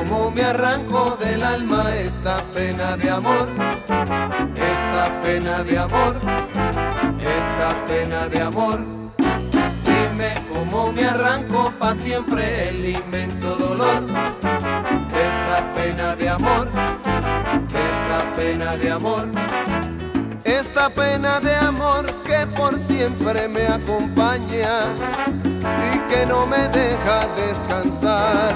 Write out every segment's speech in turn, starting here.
cómo me arranco del alma esta pena de amor, esta pena de amor, esta pena de amor. Dime cómo me arranco pa' siempre el inmenso dolor, esta pena de amor, esta pena de amor. Esta pena de amor que por siempre me acompaña y que no me deja descansar.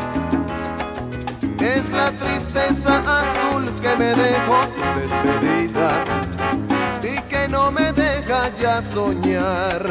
Es la tristeza azul que me dejó tu despedida y que no me deja ya soñar,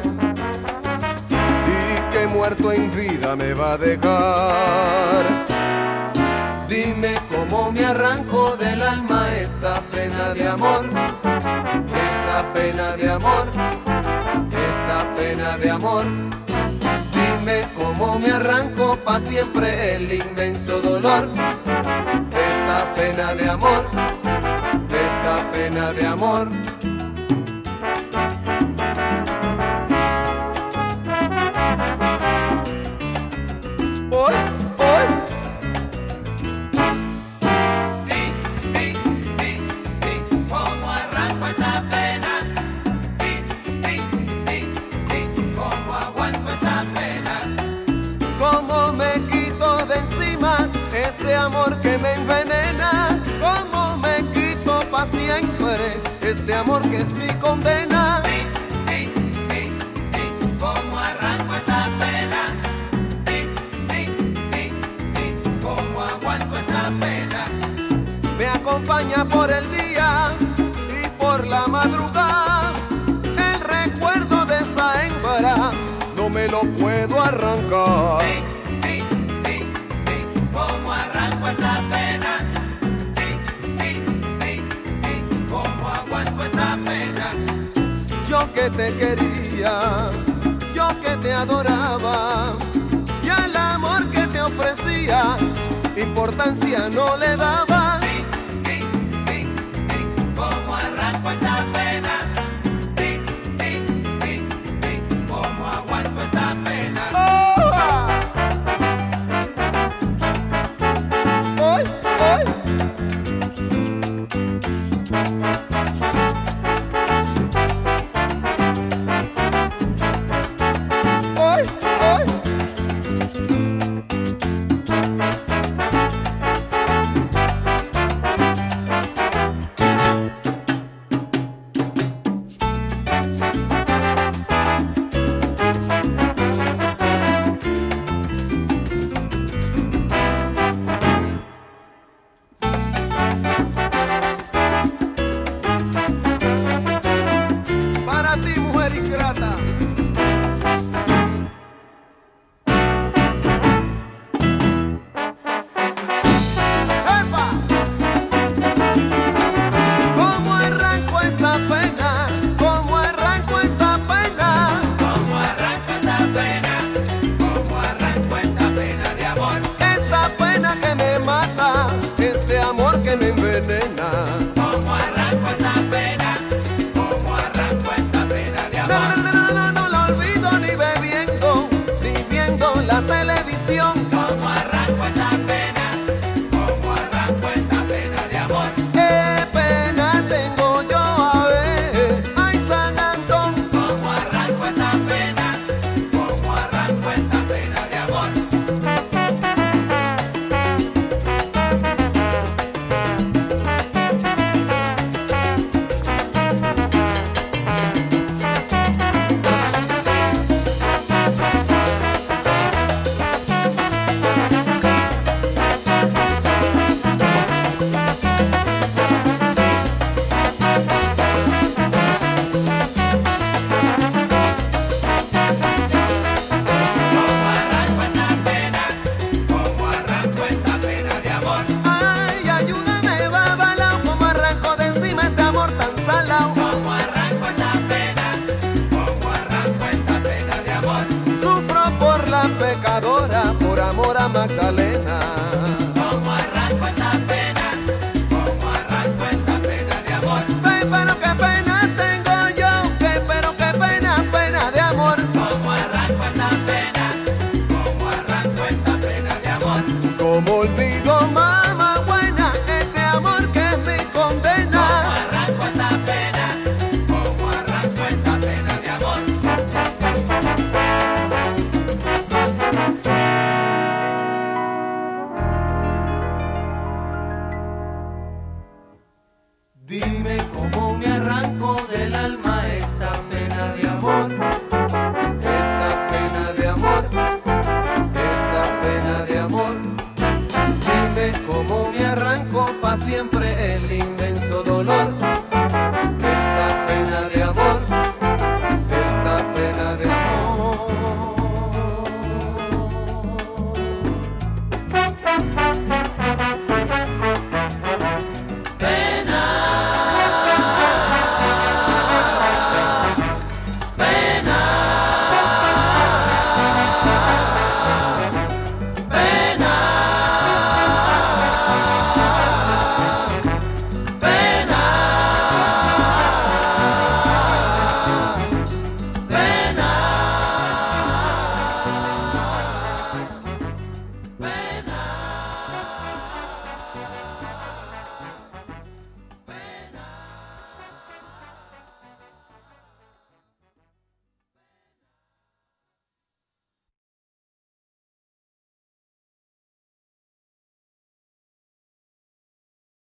y que muerto en vida me va a dejar. Dime cómo me arranco del alma esta pena de amor, esta pena de amor, esta pena de amor. Dime cómo me arranco pa' siempre el inmenso dolor, esta pena de amor, esta pena de amor. Hoy, hoy. Cómo me quito de encima este amor que me envenena, cómo me quito pa' siempre este amor que es mi condena. Cómo arranco esta pena, cómo aguanto esta pena. Me acompaña por el día y por la madrugada el recuerdo de esa hembra, no me lo puedo arrancar. Cómo arranco esta pena, cómo aguanto esta pena. Yo que te quería, yo que te adoraba, y al amor que te ofrecía importancia no le daba. Cómo arranco esta pena, cómo aguanto esta pena. Hoy, hoy. Hoy, hoy. Para ti, mujer ingrata. ¡Epa! ¿Cómo arranco esta pena? ¿Cómo arranco esta pena? Cómo arranco esta pena, cómo arranco esta pena de amor. Esta pena que me mata, este amor que me envenena. Cómo arranco esta pena, cómo arranco esta pena de No, amor. no, no, no, no lo olvido ni bebiendo, ni viendo la televisión. Cómo arranco esta pena, cómo arranco esta pena de amor. ¿Qué pena tengo yo a ver? Ay, San Antón. Cómo arranco esta pena, cómo arranco esta pena de amor. Cómo arranco esta pena, cómo arranco esta pena de amor. Ay, ayúdame, babalao, como arranco de encima este amor tan salao. Cómo arranco esta pena, cómo arranco esta pena de amor. Sufro por la pecadora, por amor a Magdalena.